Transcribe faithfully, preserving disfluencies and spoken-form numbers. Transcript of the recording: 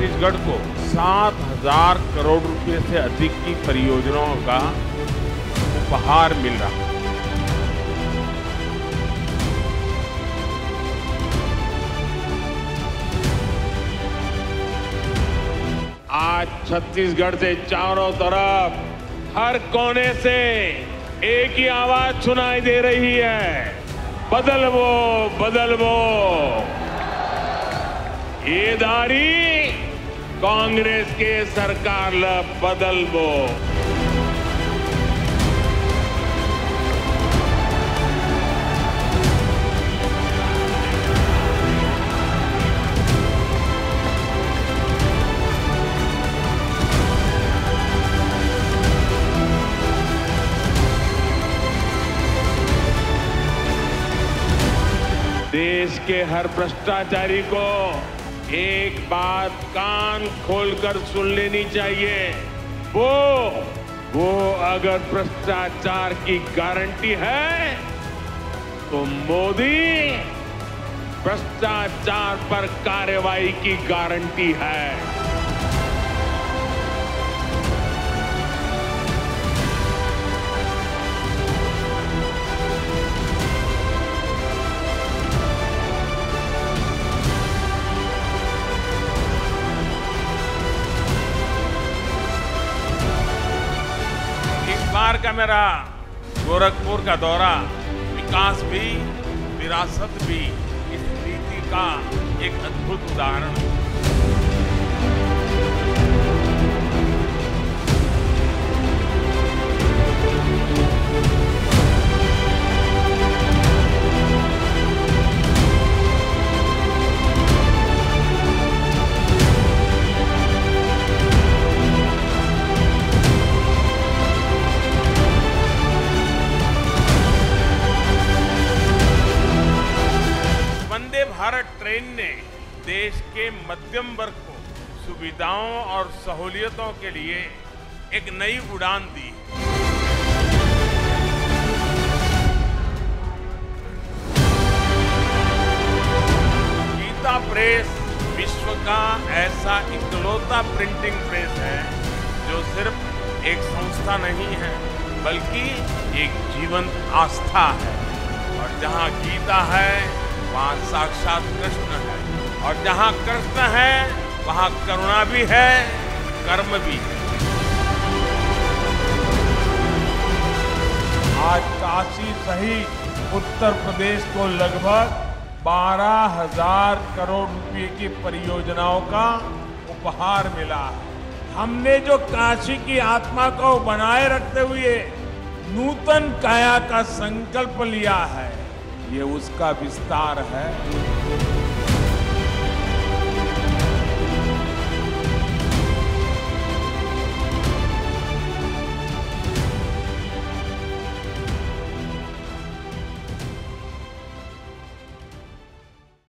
छत्तीसगढ़ को सात हजार करोड़ रुपए से अधिक की परियोजनाओं का उपहार मिल रहा है। आज छत्तीसगढ़ से चारों तरफ हर कोने से एक ही आवाज सुनाई दे रही है, बदलवो बदलवो। ये दारी कांग्रेस के सरकार ला बदलवो। देश के हर भ्रष्टाचारी को एक बात कान खोलकर सुन लेनी चाहिए, वो वो अगर भ्रष्टाचार की गारंटी है तो मोदी भ्रष्टाचार पर कार्रवाई की गारंटी है। बार का मेरा गोरखपुर का दौरा विकास भी विरासत भी इस नीति का एक अद्भुत उदाहरण है। वंदे भारत ट्रेन ने देश के मध्यम वर्ग को सुविधाओं और सहूलियतों के लिए एक नई उड़ान दी। गीता प्रेस विश्व का ऐसा इकलौता प्रिंटिंग प्रेस है जो सिर्फ एक संस्था नहीं है बल्कि एक जीवंत आस्था है। और जहां गीता है वहां साक्षात कृष्ण है, और जहां कृष्ण है वहां करुणा भी है, कर्म भी है। आज काशी सहित उत्तर प्रदेश को लगभग बारह हजार करोड़ रुपए की परियोजनाओं का उपहार मिला है। हमने जो काशी की आत्मा को बनाए रखते हुए नूतन काया का संकल्प लिया है, ये उसका विस्तार है।